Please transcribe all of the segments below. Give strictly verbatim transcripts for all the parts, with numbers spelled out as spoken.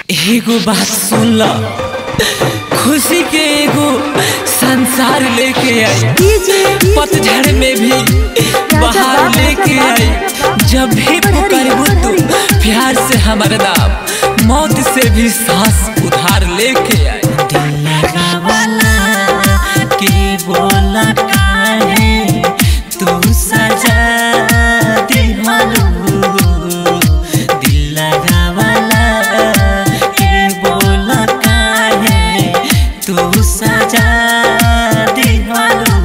एगो बात सुन ला, खुशी के एगो संसार लेके आई, पतझड़ में भी बाहर लेके आई। जब भी पुकारबू तू प्यार से हमारा नाम, मौत से भी सांस उधार लेके आई। दिल लगावला के बोला काहे तू सजा दिहलू, दिल लगावला के बोला काहे तू सजा दिहलू।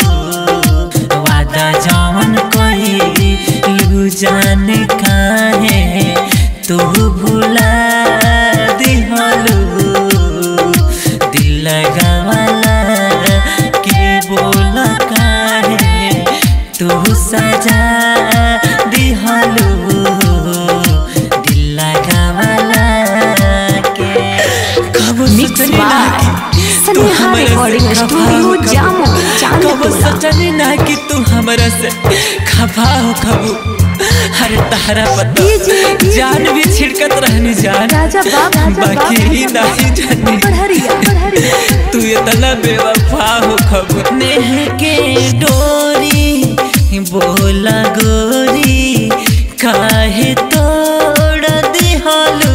वादा जवन कइलू जाने काहे तू भुला दिहलू, दिल लगावला के बोला काहे तू सजा दिहलू, दिल लगावला के। कब सोचनी ना कि तू हमरा से कब सोचनी ना कि तू हमरा से खफा हो कबू। हरे तहरा पता जान भी छिड़कत रहनी जान, बाकी ही नहीं जानी तू इतना बेवफा हो खबर। नेह के डोरी बोला गोरी काहे तोड़ दिहलू,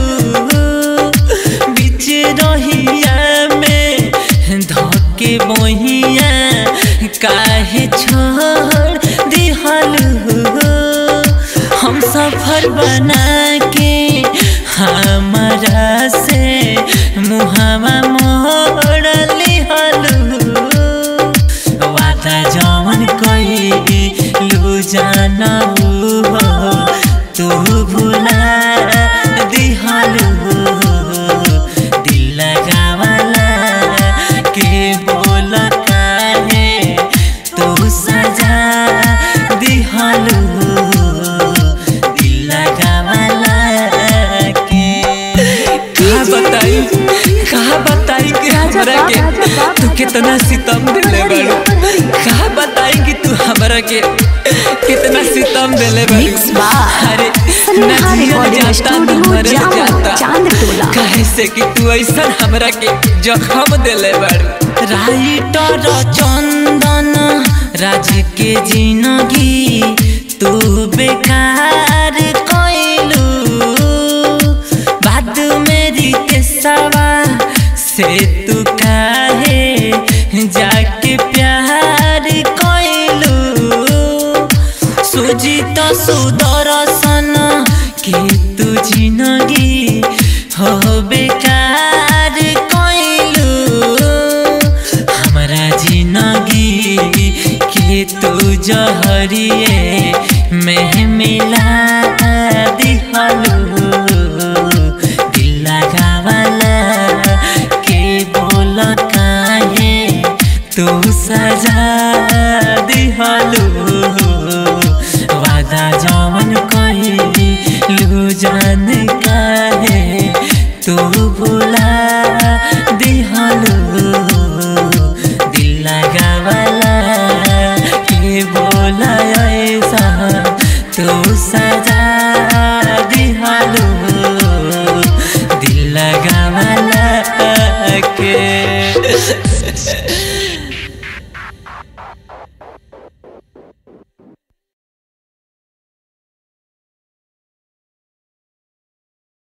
बीच रहिया में धोके मोहिया काहे छोड़ दिहलू। हम सफर बना के हमारा से मुहावा मोड़ लिहलू, वादा जवन कइलू जानबू तू भुला दिहलू, दिल लगावला के बोला काहे तू सजा दिहलू, दिल लगावला के। कहा बताई कहा बताई कि हमरा के तू कितना सितम दिले बाड़ू, कहा बताई कि तू हमरा के कितना सितम दिले बाड़ू। अरे नदिया जाता मर जाता काहे से कि तू ऐसा हमरा के जख्म दिले बाड़ू। राइटर चंदन राज के जिंदगी तू बेकार कइलू, बाद मेरी के सवा से तू काहे जाके प्यार कइलू। सुजीत सुदर्शन के तू जिंदगी हो बेकार कइलू, हमरा जिंदगी के तू जहरिए में मिला दिहलू, दिल लगावला के बोला काहे तू सजा दिहलू, वादा जवन कइलू जान काहे तू भुला दिहलू, दिल लगावला के बोला ऐसा तू सजा दिहलू, दिल लगावला के।